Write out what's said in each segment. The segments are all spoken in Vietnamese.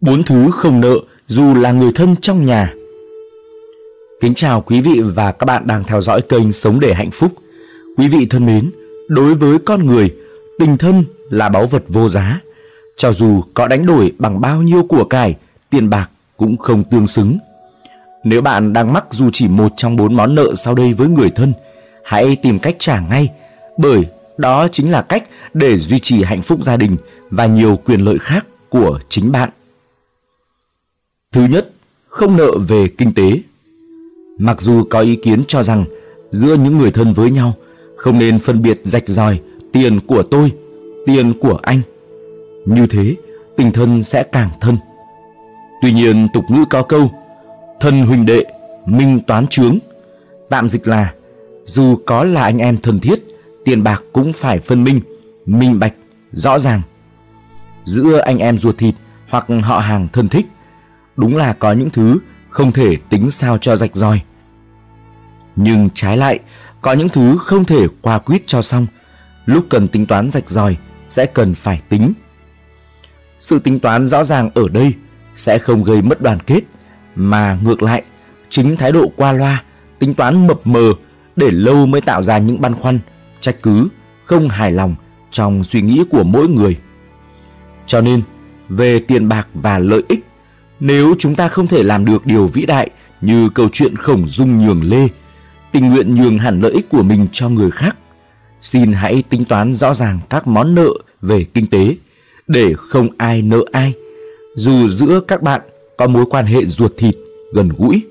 4 thứ không nợ dù là người thân trong nhà. Kính chào quý vị và các bạn đang theo dõi kênh Sống để hạnh phúc. Quý vị thân mến, đối với con người, tình thân là báu vật vô giá. Cho dù có đánh đổi bằng bao nhiêu của cải, tiền bạc cũng không tương xứng. Nếu bạn đang mắc dù chỉ một trong 4 món nợ sau đây với người thân, hãy tìm cách trả ngay, bởi đó chính là cách để duy trì hạnh phúc gia đình và nhiều quyền lợi khác của chính bạn. Thứ nhất, không nợ về kinh tế. Mặc dù có ý kiến cho rằng giữa những người thân với nhau không nên phân biệt rạch ròi tiền của tôi, tiền của anh. Như thế, tình thân sẽ càng thân. Tuy nhiên, tục ngữ có câu thân huynh đệ, minh toán chướng. Tạm dịch là dù có là anh em thân thiết, tiền bạc cũng phải phân minh, minh bạch, rõ ràng. Giữa anh em ruột thịt hoặc họ hàng thân thích, đúng là có những thứ không thể tính sao cho rạch ròi. Nhưng trái lại, có những thứ không thể qua quýt cho xong. Lúc cần tính toán rạch ròi sẽ cần phải tính. Sự tính toán rõ ràng ở đây sẽ không gây mất đoàn kết, mà ngược lại, chính thái độ qua loa, tính toán mập mờ để lâu mới tạo ra những băn khoăn, trách cứ, không hài lòng trong suy nghĩ của mỗi người. Cho nên, về tiền bạc và lợi ích, nếu chúng ta không thể làm được điều vĩ đại như câu chuyện Khổng Dung nhường Lê, tình nguyện nhường hẳn lợi ích của mình cho người khác, xin hãy tính toán rõ ràng các món nợ về kinh tế để không ai nợ ai, dù giữa các bạn có mối quan hệ ruột thịt gần gũi.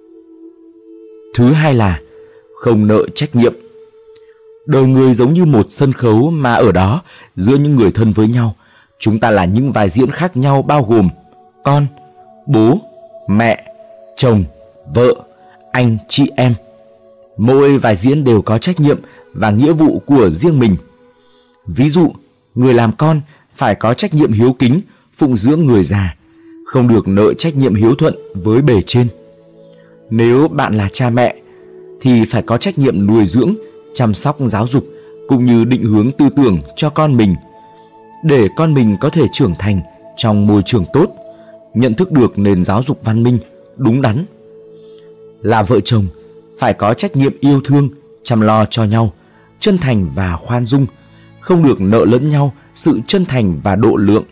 Thứ hai là không nợ trách nhiệm. Đời người giống như một sân khấu mà ở đó, giữa những người thân với nhau, chúng ta là những vai diễn khác nhau bao gồm con, bố, mẹ, chồng, vợ, anh chị em. Mỗi vai diễn đều có trách nhiệm và nghĩa vụ của riêng mình. Ví dụ, người làm con phải có trách nhiệm hiếu kính, phụng dưỡng người già, không được nợ trách nhiệm hiếu thuận với bề trên. Nếu bạn là cha mẹ thì phải có trách nhiệm nuôi dưỡng, chăm sóc giáo dục cũng như định hướng tư tưởng cho con mình, để con mình có thể trưởng thành trong môi trường tốt, nhận thức được nền giáo dục văn minh, đúng đắn. Là vợ chồng, phải có trách nhiệm yêu thương, chăm lo cho nhau, chân thành và khoan dung, không được nợ lẫn nhau sự chân thành và độ lượng.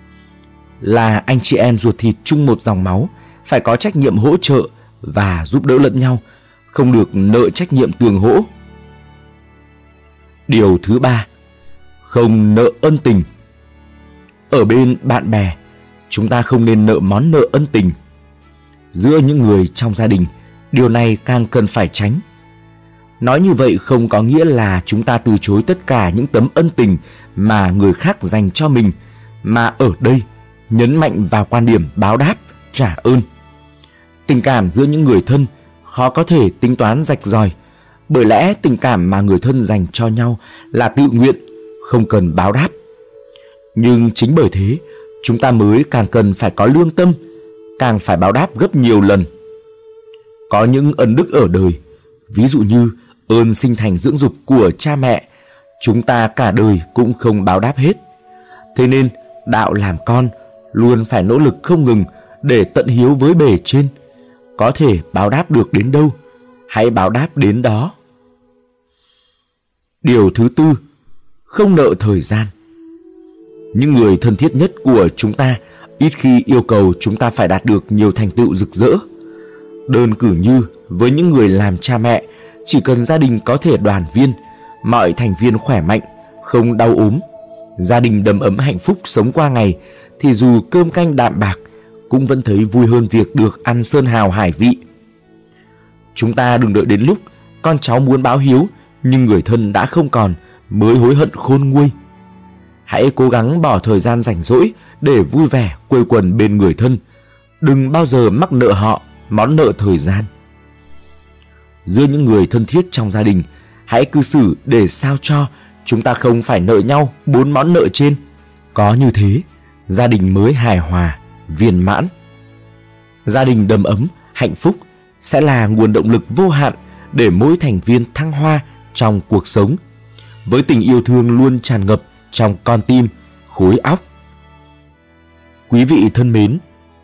Là anh chị em ruột thịt chung một dòng máu, phải có trách nhiệm hỗ trợ và giúp đỡ lẫn nhau, không được nợ trách nhiệm tương hỗ. Điều thứ ba, không nợ ân tình. Ở bên bạn bè, chúng ta không nên nợ món nợ ân tình. Giữa những người trong gia đình, điều này càng cần phải tránh. Nói như vậy không có nghĩa là chúng ta từ chối tất cả những tấm ân tình mà người khác dành cho mình, mà ở đây nhấn mạnh vào quan điểm báo đáp, trả ơn. Tình cảm giữa những người thân khó có thể tính toán rạch ròi, bởi lẽ tình cảm mà người thân dành cho nhau là tự nguyện, không cần báo đáp. Nhưng chính bởi thế, chúng ta mới càng cần phải có lương tâm, càng phải báo đáp gấp nhiều lần. Có những ân đức ở đời, ví dụ như ơn sinh thành dưỡng dục của cha mẹ, chúng ta cả đời cũng không báo đáp hết. Thế nên, đạo làm con luôn phải nỗ lực không ngừng để tận hiếu với bề trên. Có thể báo đáp được đến đâu, hãy báo đáp đến đó. Điều thứ tư, không nợ thời gian. Những người thân thiết nhất của chúng ta ít khi yêu cầu chúng ta phải đạt được nhiều thành tựu rực rỡ. Đơn cử như với những người làm cha mẹ, chỉ cần gia đình có thể đoàn viên, mọi thành viên khỏe mạnh, không đau ốm, gia đình đầm ấm hạnh phúc sống qua ngày, thì dù cơm canh đạm bạc cũng vẫn thấy vui hơn việc được ăn sơn hào hải vị. Chúng ta đừng đợi đến lúc con cháu muốn báo hiếu nhưng người thân đã không còn mới hối hận khôn nguôi. Hãy cố gắng bỏ thời gian rảnh rỗi để vui vẻ quây quần bên người thân. Đừng bao giờ mắc nợ họ món nợ thời gian. Giữa những người thân thiết trong gia đình, hãy cư xử để sao cho chúng ta không phải nợ nhau 4 món nợ trên. Có như thế, gia đình mới hài hòa, viên mãn. Gia đình đầm ấm, hạnh phúc sẽ là nguồn động lực vô hạn để mỗi thành viên thăng hoa trong cuộc sống, với tình yêu thương luôn tràn ngập trong con tim, khối óc. Quý vị thân mến,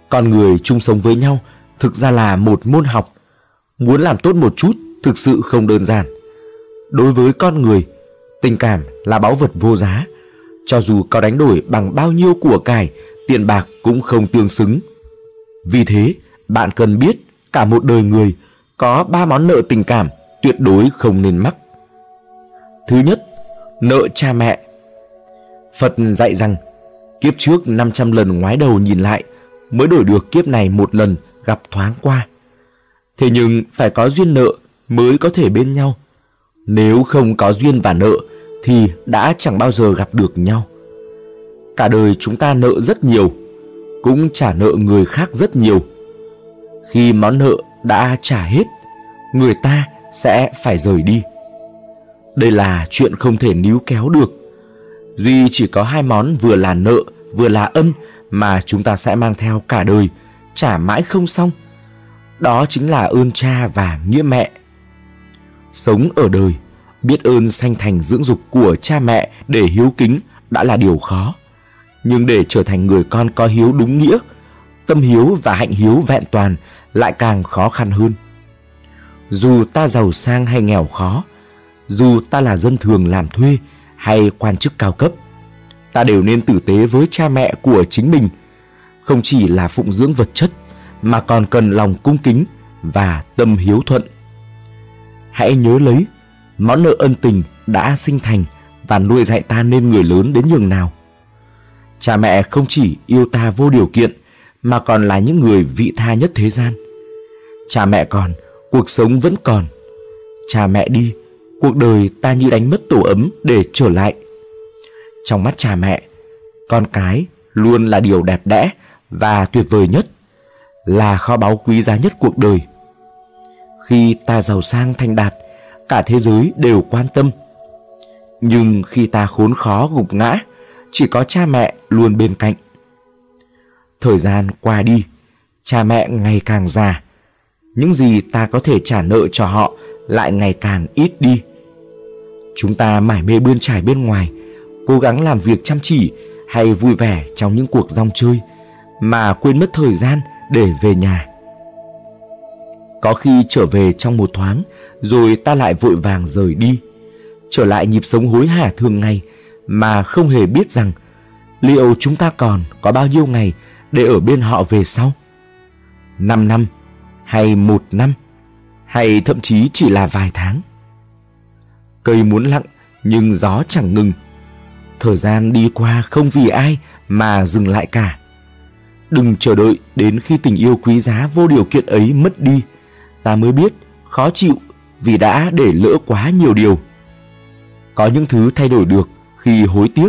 Con người chung sống với nhau thực ra là một môn học. Muốn làm tốt một chút thực sự không đơn giản. Đối với con người, tình cảm là báu vật vô giá. Cho dù có đánh đổi bằng bao nhiêu của cải, tiền bạc cũng không tương xứng. Vì thế, bạn cần biết cả một đời người có 3 món nợ tình cảm tuyệt đối không nên mắc. Thứ nhất, nợ cha mẹ. Phật dạy rằng kiếp trước 500 lần ngoái đầu nhìn lại mới đổi được kiếp này một lần gặp thoáng qua. Thế nhưng phải có duyên nợ mới có thể bên nhau. Nếu không có duyên và nợ thì đã chẳng bao giờ gặp được nhau. Cả đời chúng ta nợ rất nhiều, cũng trả nợ người khác rất nhiều. Khi món nợ đã trả hết, người ta sẽ phải rời đi. Đây là chuyện không thể níu kéo được. Duy chỉ có 2 món vừa là nợ vừa là ân mà chúng ta sẽ mang theo cả đời, trả mãi không xong. Đó chính là ơn cha và nghĩa mẹ. Sống ở đời, biết ơn sanh thành dưỡng dục của cha mẹ để hiếu kính đã là điều khó. Nhưng để trở thành người con có hiếu đúng nghĩa, tâm hiếu và hạnh hiếu vẹn toàn lại càng khó khăn hơn. Dù ta giàu sang hay nghèo khó, dù ta là dân thường làm thuê hay quan chức cao cấp, ta đều nên tử tế với cha mẹ của chính mình. Không chỉ là phụng dưỡng vật chất mà còn cần lòng cung kính và tâm hiếu thuận. Hãy nhớ lấy, món nợ ân tình đã sinh thành và nuôi dạy ta nên người lớn đến nhường nào. Cha mẹ không chỉ yêu ta vô điều kiện mà còn là những người vị tha nhất thế gian. Cha mẹ còn, cuộc sống vẫn còn. Cha mẹ đi, cuộc đời ta như đánh mất tổ ấm để trở lại. Trong mắt cha mẹ, con cái luôn là điều đẹp đẽ và tuyệt vời nhất, là kho báu quý giá nhất cuộc đời. Khi ta giàu sang thành đạt, cả thế giới đều quan tâm. Nhưng khi ta khốn khó gục ngã, chỉ có cha mẹ luôn bên cạnh. Thời gian qua đi, cha mẹ ngày càng già. Những gì ta có thể trả nợ cho họ lại ngày càng ít đi. Chúng ta mải mê bươn trải bên ngoài, cố gắng làm việc chăm chỉ hay vui vẻ trong những cuộc rong chơi, mà quên mất thời gian để về nhà. Có khi trở về trong một thoáng, rồi ta lại vội vàng rời đi, trở lại nhịp sống hối hả thường ngày, mà không hề biết rằng liệu chúng ta còn có bao nhiêu ngày để ở bên họ về sau. 5 năm, hay 1 năm, hay thậm chí chỉ là vài tháng. Cây muốn lặng nhưng gió chẳng ngừng. Thời gian đi qua không vì ai mà dừng lại cả. Đừng chờ đợi đến khi tình yêu quý giá vô điều kiện ấy mất đi, ta mới biết khó chịu vì đã để lỡ quá nhiều điều. Có những thứ thay đổi được khi hối tiếc,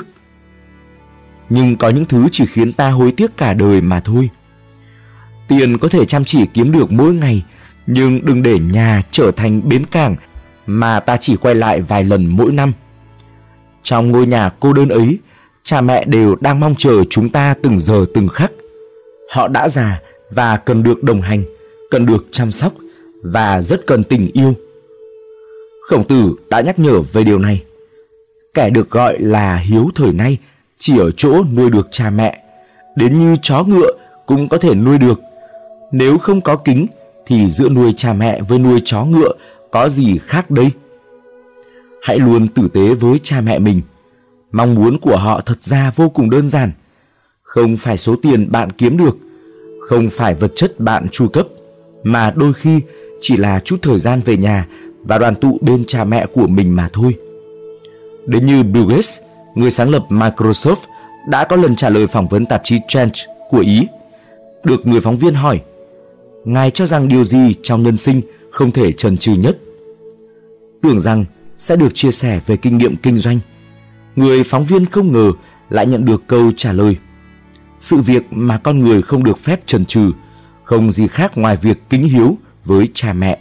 nhưng có những thứ chỉ khiến ta hối tiếc cả đời mà thôi. Tiền có thể chăm chỉ kiếm được mỗi ngày, nhưng đừng để nhà trở thành bến cảng mà ta chỉ quay lại vài lần mỗi năm. Trong ngôi nhà cô đơn ấy, cha mẹ đều đang mong chờ chúng ta từng giờ từng khắc. Họ đã già và cần được đồng hành, cần được chăm sóc và rất cần tình yêu. Khổng Tử đã nhắc nhở về điều này. Kẻ được gọi là hiếu thời nay chỉ ở chỗ nuôi được cha mẹ, đến như chó ngựa cũng có thể nuôi được. Nếu không có kính thì giữa nuôi cha mẹ với nuôi chó ngựa có gì khác đây? Hãy luôn tử tế với cha mẹ mình. Mong muốn của họ thật ra vô cùng đơn giản. Không phải số tiền bạn kiếm được, không phải vật chất bạn chu cấp, mà đôi khi chỉ là chút thời gian về nhà và đoàn tụ bên cha mẹ của mình mà thôi. Đến như Bill Gates, người sáng lập Microsoft, đã có lần trả lời phỏng vấn tạp chí Change của Ý. Được người phóng viên hỏi, ngài cho rằng điều gì trong nhân sinh không thể chần chừ nhất? Tưởng rằng sẽ được chia sẻ về kinh nghiệm kinh doanh, người phóng viên không ngờ lại nhận được câu trả lời: sự việc mà con người không được phép chần chừ không gì khác ngoài việc kính hiếu với cha mẹ.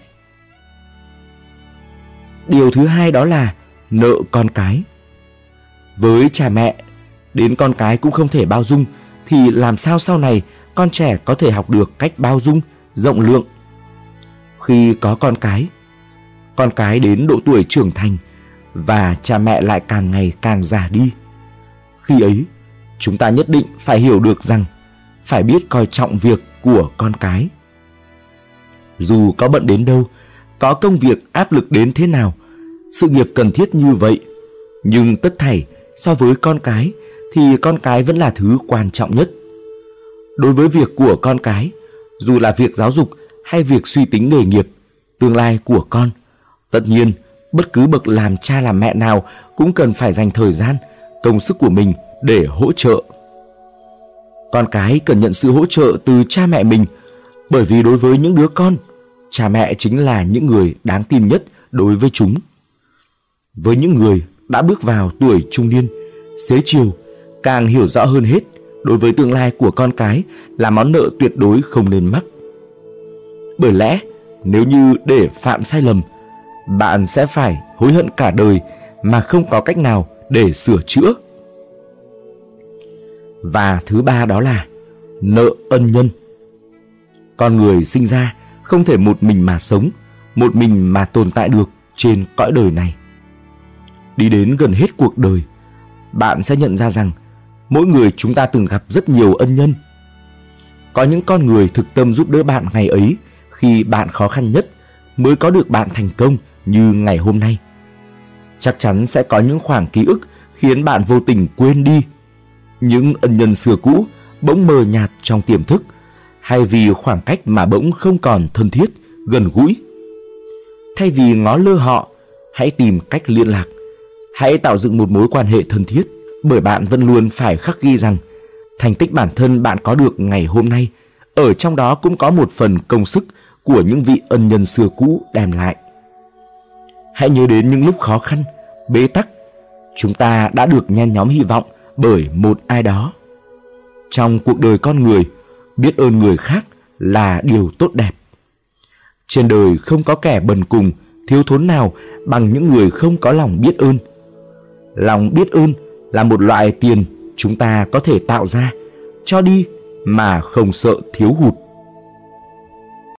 Điều thứ hai đó là nợ con cái. Với cha mẹ, đến con cái cũng không thể bao dung, thì làm sao sau này con trẻ có thể học được cách bao dung, rộng lượng? Khi có con cái đến độ tuổi trưởng thành và cha mẹ lại càng ngày càng già đi. Khi ấy, chúng ta nhất định phải hiểu được rằng phải biết coi trọng việc của con cái. Dù có bận đến đâu, có công việc áp lực đến thế nào, sự nghiệp cần thiết như vậy, nhưng tất thảy so với con cái thì con cái vẫn là thứ quan trọng nhất. Đối với việc của con cái, dù là việc giáo dục hay việc suy tính nghề nghiệp, tương lai của con, tất nhiên bất cứ bậc làm cha làm mẹ nào cũng cần phải dành thời gian, công sức của mình để hỗ trợ. Con cái cần nhận sự hỗ trợ từ cha mẹ mình, bởi vì đối với những đứa con, cha mẹ chính là những người đáng tin nhất đối với chúng. Với những người đã bước vào tuổi trung niên, xế chiều, càng hiểu rõ hơn hết đối với tương lai của con cái là món nợ tuyệt đối không nên mắc. Bởi lẽ nếu như để phạm sai lầm, bạn sẽ phải hối hận cả đời mà không có cách nào để sửa chữa. Và thứ ba đó là nợ ân nhân. Con người sinh ra không thể một mình mà sống, một mình mà tồn tại được trên cõi đời này. Đi đến gần hết cuộc đời, bạn sẽ nhận ra rằng mỗi người chúng ta từng gặp rất nhiều ân nhân. Có những con người thực tâm giúp đỡ bạn ngày ấy khi bạn khó khăn nhất mới có được bạn thành công như ngày hôm nay. Chắc chắn sẽ có những khoảng ký ức khiến bạn vô tình quên đi. Những ân nhân xưa cũ bỗng mờ nhạt trong tiềm thức, hay vì khoảng cách mà bỗng không còn thân thiết, gần gũi. Thay vì ngó lơ họ, hãy tìm cách liên lạc. Hãy tạo dựng một mối quan hệ thân thiết, bởi bạn vẫn luôn phải khắc ghi rằng thành tích bản thân bạn có được ngày hôm nay, ở trong đó cũng có một phần công sức của những vị ân nhân xưa cũ đem lại. Hãy nhớ đến những lúc khó khăn, bế tắc, chúng ta đã được nhen nhóm hy vọng bởi một ai đó. Trong cuộc đời con người, biết ơn người khác là điều tốt đẹp. Trên đời không có kẻ bần cùng, thiếu thốn nào bằng những người không có lòng biết ơn. Lòng biết ơn là một loại tiền chúng ta có thể tạo ra, cho đi mà không sợ thiếu hụt.